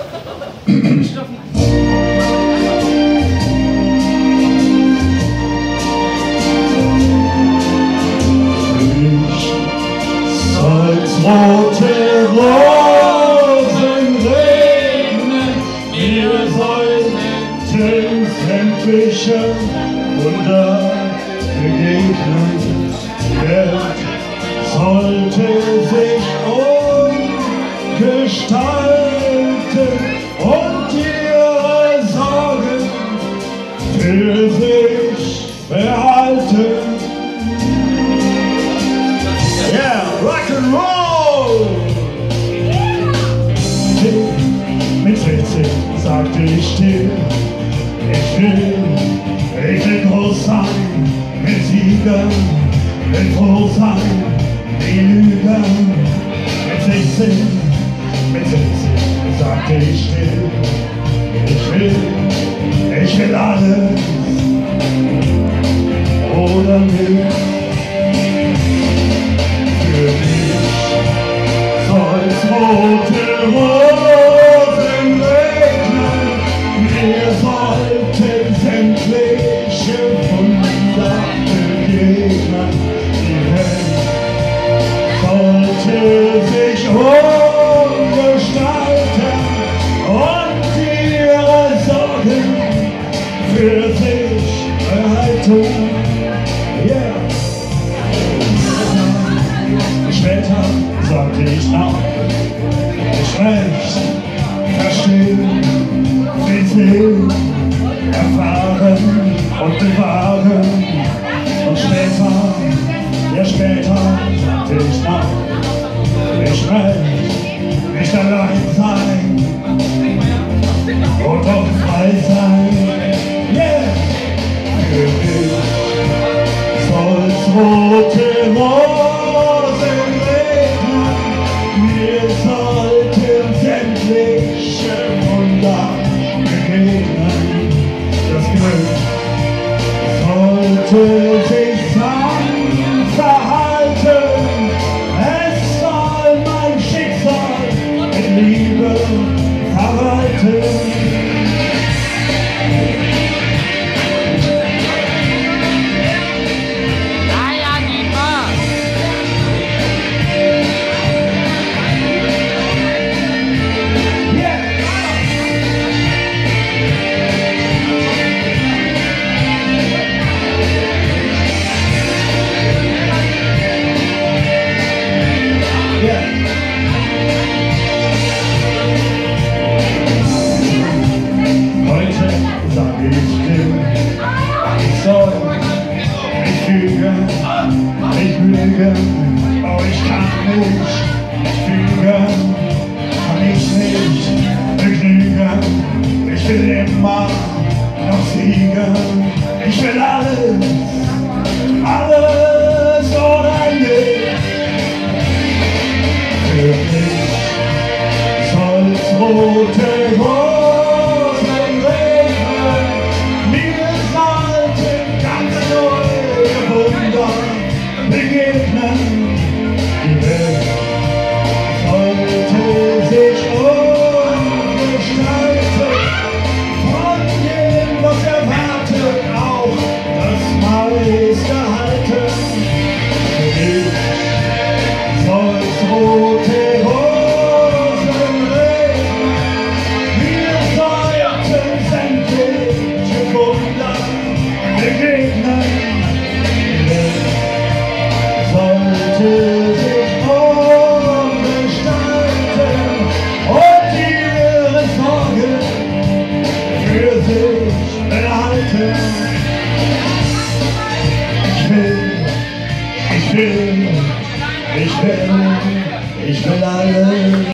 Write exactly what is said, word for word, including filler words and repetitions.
Rote Rosen regnen, wir sollten sämtliche Wunder begegnen. Wer sollte sich umgestalten und ihre Sorgen für sich behalten? Yeah, rock and roll! Mit sechzehn sagte ich still, ich will, ich will groß sein, mit Siegern, will froh sein, die Lügen. Mit sechzehn, mit sechzehn sagte ich still, ich will, ich will alles oder nichts. Für mich soll's rote Rosen regnen, wir sollten sämtliche Wunder begegnen. Die Welt sollte sich umgestalten und ihre Sorgen für sich behalten. Yeah. Später sagte ich nach, ich recht, verstehen, will sehen, erfahren und bewahren. Und später, ja später sagte ich nach, ich recht, nicht allein sein und auch frei sein. Yeah! Für mich soll's rote Rosen regnen, wir sollten sämtliche Wunder begegnen. Das Glück sollte sich sanft verhalten, es soll mein Schicksal mit Liebe verwalten. Sage ich still, ich soll nicht lügen, nicht lügen, oh ich kann nicht fügen, kann ich nicht begnügen, ich will immer noch siegen, ich will alles, alles oder nichts. Für mich soll's rote Rosen